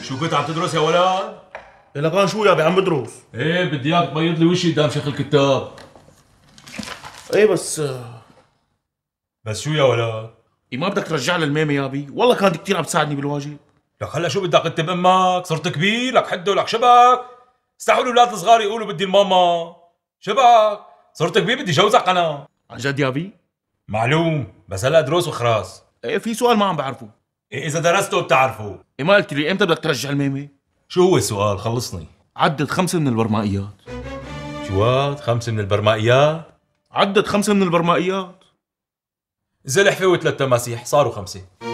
شو كنت عم تدرس يا ولد؟ لكان شو يا عم بدرس؟ ايه بدي اياك تبيض لي وشي قدام شيخ الكتاب. ايه بس بس شو يا ولد؟ ما بدك ترجع لي الميمة يا بي؟ والله كانت كثير عم تساعدني بالواجب. لك هلا شو بدك اكتب امك؟ صرت كبير لك حده لك شبك. استحوا الاولاد الصغار يقولوا بدي الماما. شبك صرت كبير بدي جوزك انا. عن جد يا بي؟ معلوم بس هلا دروس وخراس. ايه في سؤال ما عم بعرفه. إيه اذا درسته بتعرفه. ايه ما قلت لي امتى بدك ترجع الميمة؟ شو هو السؤال؟ خلصني. عدد 5 من البرمائيات. شوات 5 من البرمائيات؟ عدد 5 من البرمائيات. زلحفة وثلاث تماسيح صاروا 5.